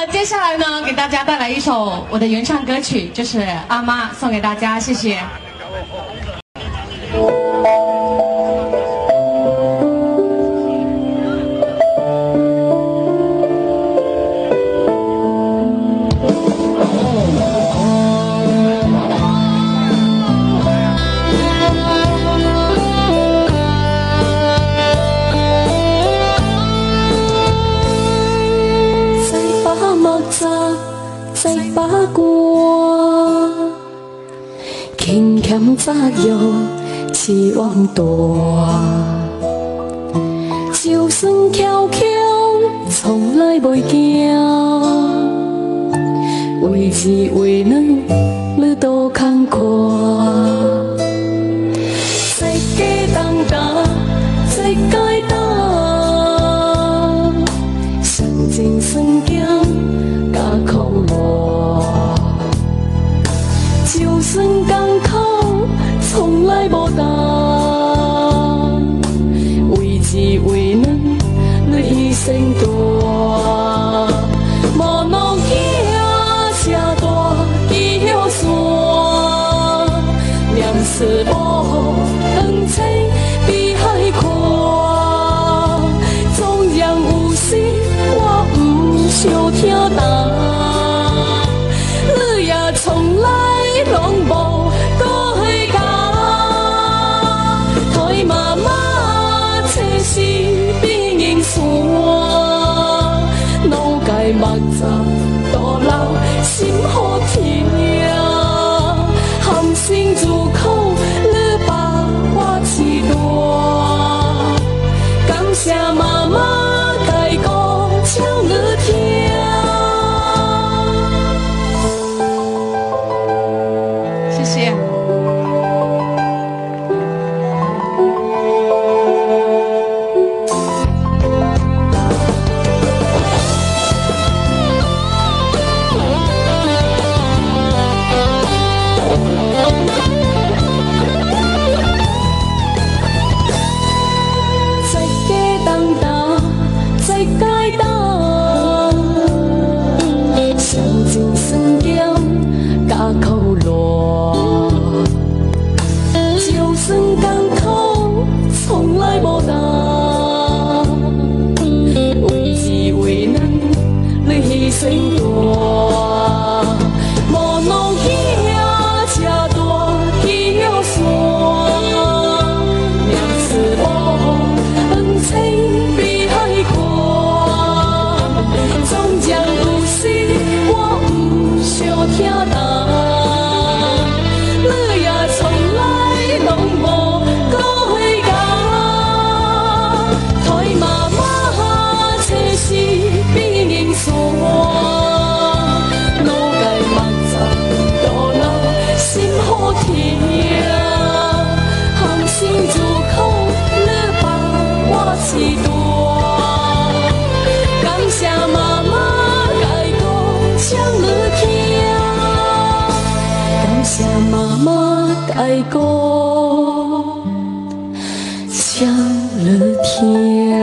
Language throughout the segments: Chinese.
接下来呢，给大家带来一首我的原唱歌曲，就是《阿妈》，送给大家，谢谢。 在把歌，轻欠杂药期望大，就算蹺蹺从来袂惊，为字为两你都空看，在家当当，在街当，上前算惊。苦乐，就算艰苦，从来无淡。为字为两，你牺牲大。无路行这大桥线，念思无长青比海宽。纵然有时我不想听答。从来拢无搁回家，台妈妈车是变银线，脑界目杂大老心好痛，含辛茹苦你把我饲大，感谢妈妈解歌唱你听。苦乐，就算艰苦，从来无淡。为字为两，你牺牲大。无路行这大桥线，念思无长青比海宽。纵然有时我不想听答。妈妈解歌唱你听。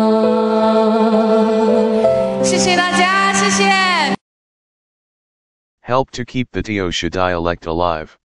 谢谢大家，谢谢。 Help to keep the Teochew dialect alive.